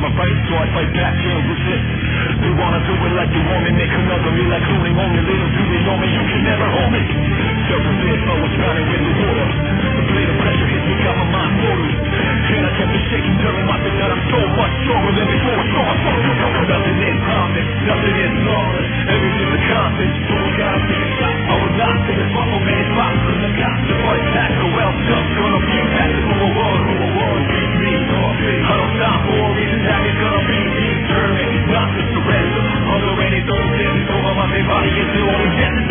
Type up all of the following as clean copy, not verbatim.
my right, so I fight back and resist. They wanna do it like you want me, make another me like cloning on me. Little do they know me, you can never hold me. Self-defense, I was drowning in the water. The blade of pressure hits me, got my mind ordered. And I kept it shaking, telling myself that I'm so much stronger than before. So I fuck you, nothing is promised, nothing is flawless. Everything's a constant, so I gotta take a shot. I was lost in this bubble, man, it's box, cause I got to fight back. So well, just gonna be back to who I was, beat me. I don't stop for a reason, that is gonna be determined. Not to surrender, under any circumstances, over my body until all the death.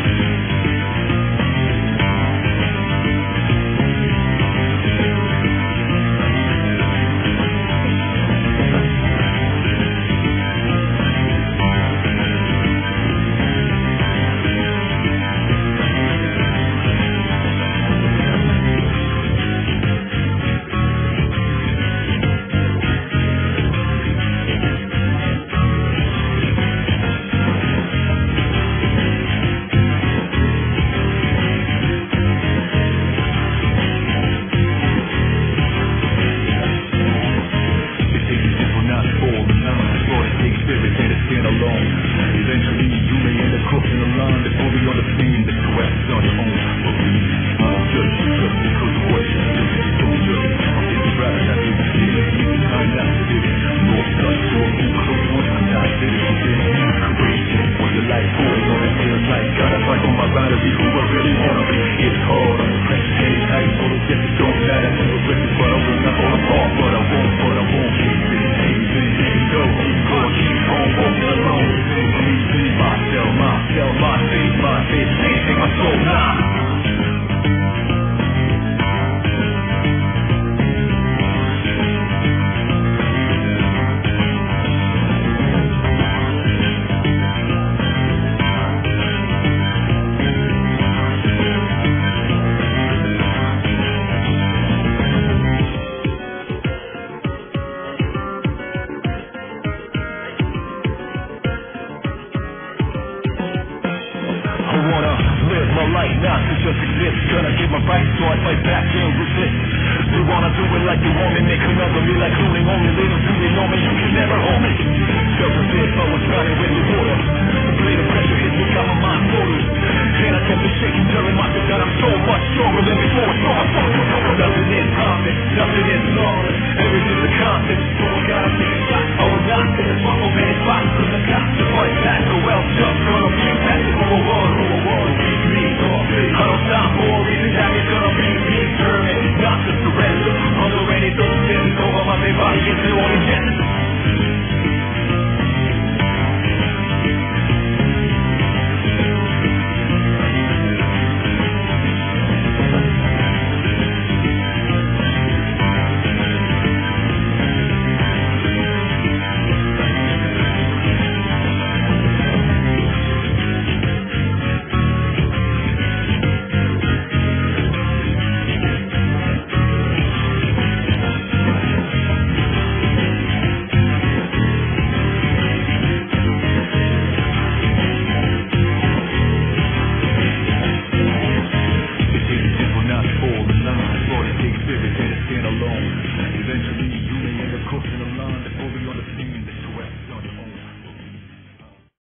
Eventually, you may end up crossing the line before we on the scene. The sweat's on your own. But we just because of what you do. Don't judge. I'm getting rather than you see it. I'm not sitting. North side, short, close one. I'm not sitting. I'm getting crazy. When the light falls on the tail light, gotta fight on my battery. Who I really wanna be. It's hard. I'm the pressure. Hey, tight. All the steps don't matter. I'm aggressive, but I will not fall apart. But I won't keep it. Hey, go. Keep on walking alone. My faith, ain't take my soul, nah. My life not to just exist. Gonna get my right, so I fight back and resist. They wanna do it like you want me, make another me like cloning on me. Little do they know me, you can never hold me. Self-defense, I was drowning in the water. The blade of pressure hits me, got my mind ordered. And I kept it shaking, telling myself that I'm so much stronger than before. So I fuck you, nothing is promised, nothing is flawless. Everything's a constant, so I gotta take a shot. I was lost in this bubble, man, it's box, cause I got to fight back. So well, just gonna be back to who I was, beat me. I don't stop for a reason, that is gonna be determined. Not to surrender, under any circumstances, over my body until all the death. Eventually, you may end up crossing the line before we on the scene.